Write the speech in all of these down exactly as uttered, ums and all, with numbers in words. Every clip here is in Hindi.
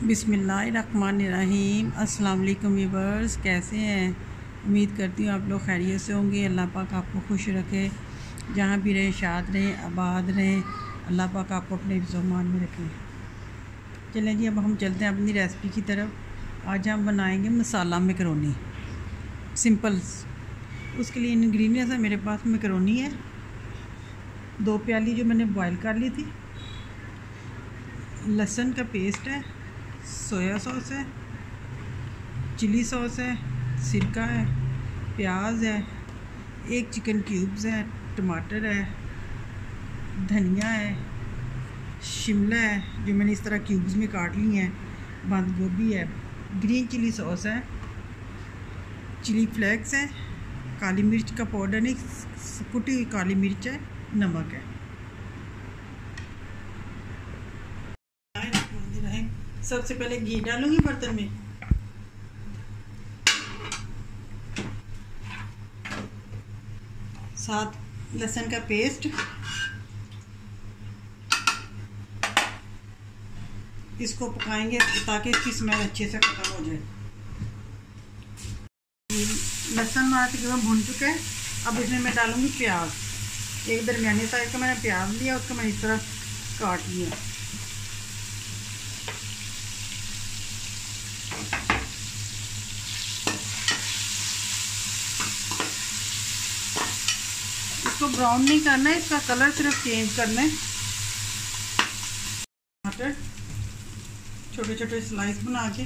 बिस्मिल्लाहिर्रहमानिर्रहीम। अस्सलाम वालेकुम व्यूअर्स, कैसे हैं? उम्मीद करती हूँ आप लोग खैरियत से होंगे। अल्लाह पाक आपको खुश रखे, जहाँ भी रहें शाद रहें, आबाद रहें। अल्लाह पाक आपको अपने ज़ुबान में रखें। चलें जी, अब हम चलते हैं अपनी रेसिपी की तरफ। आज हम बनाएंगे मसाला मैकरोनी सिंपल। उसके लिए इंग्रेडिएंट्स है मेरे पास। मैकरोनी है दो प्याली जो मैंने बॉईल कर ली थी, लहसुन का पेस्ट है, सोया सॉस है, चिली सॉस है, सिरका है, प्याज है, एक चिकन क्यूब्स है, टमाटर है, धनिया है, शिमला है जो मैंने इस तरह क्यूब्स में काट ली हैं, बंद गोभी है, ग्रीन चिली सॉस है, चिली फ्लेक्स है, काली मिर्च का पाउडर नहीं, कुटी हुई काली मिर्च है, नमक है। सबसे पहले घी डालूंगी बर्तन में। साथ लहसुन का पेस्ट, इसको पकाएंगे ताकि इसकी स्मेल अच्छे से खत्म हो जाए। लहसुन हमारा तकरीबन भून चुका है। अब इसमें मैं डालूंगी प्याज। एक दरमियानी साइज का मैंने प्याज लिया, उसको मैंने इस तरह काट लिया। इसको ब्राउन नहीं करना है, इसका कलर सिर्फ चेंज करना है। टमाटर छोटे छोटे स्लाइस बना के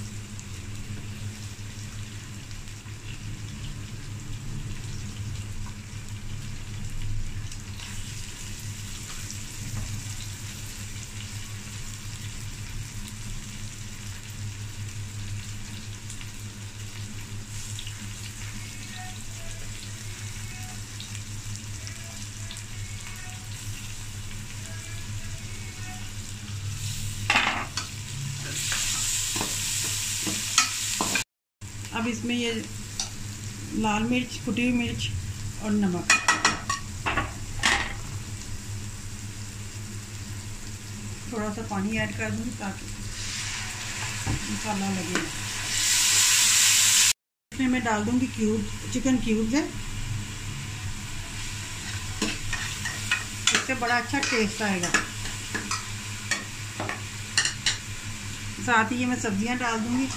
अब इसमें ये लाल मिर्च, कुटी हुई मिर्च और नमक, थोड़ा सा पानी ऐड कर दूँगी ताकि मसाला लगे। इसमें मैं डाल दूँगी क्यूब चिकन क्यूब्स है, इससे बड़ा अच्छा टेस्ट आएगा। साथ ही ये मैं सब्जियां डाल दूँगी।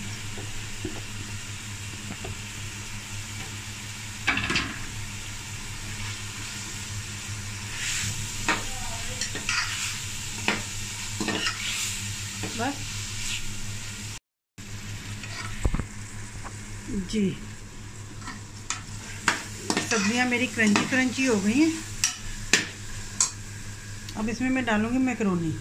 बस जी, सब्जियां मेरी क्रंची क्रंची हो गई हैं। अब इसमें मैं डालूंगी मैकरोनी।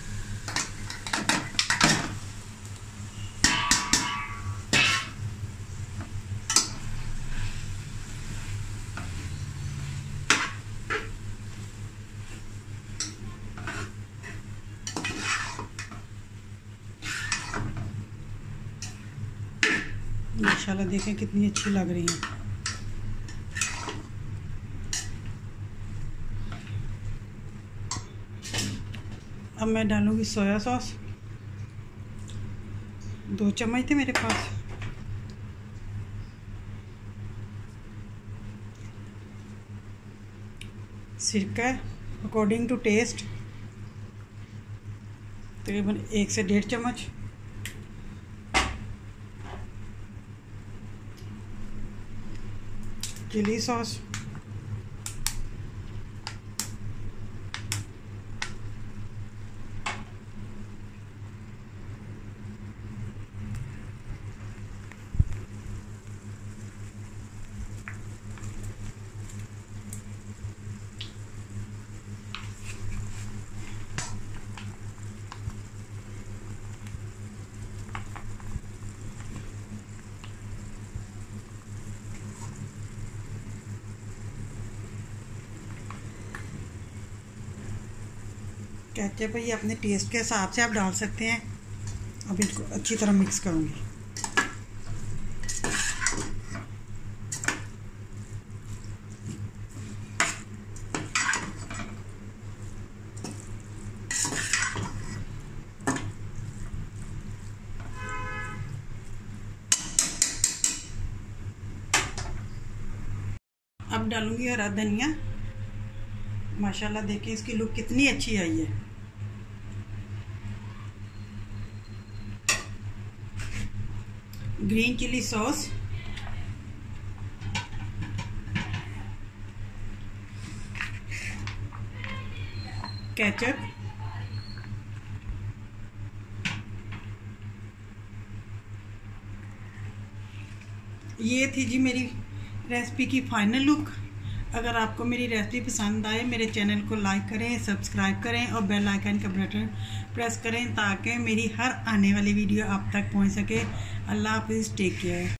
माशाल्लाह देखें कितनी अच्छी लग रही है। अब मैं डालूंगी सोया सॉस, दो चम्मच थे मेरे पास। सिरका अकॉर्डिंग टू टेस्ट, तकरीबन एक से डेढ़ चम्मच। चिली सॉस, केचप है ये अपने टेस्ट के हिसाब से आप डाल सकते हैं। अब इसको अच्छी तरह मिक्स करूँगी। डालूंगी हरा धनिया। माशाल्लाह देखिए इसकी लुक कितनी अच्छी आई है। ग्रीन चिली सॉस, केचप, ये थी जी मेरी रेसिपी की फाइनल लुक। अगर आपको मेरी रेसिपी पसंद आए मेरे चैनल को लाइक करें, सब्सक्राइब करें और बेल आइकन का बटन प्रेस करें ताकि मेरी हर आने वाली वीडियो आप तक पहुंच सके। अल्लाह हाफिज़, टेक केयर।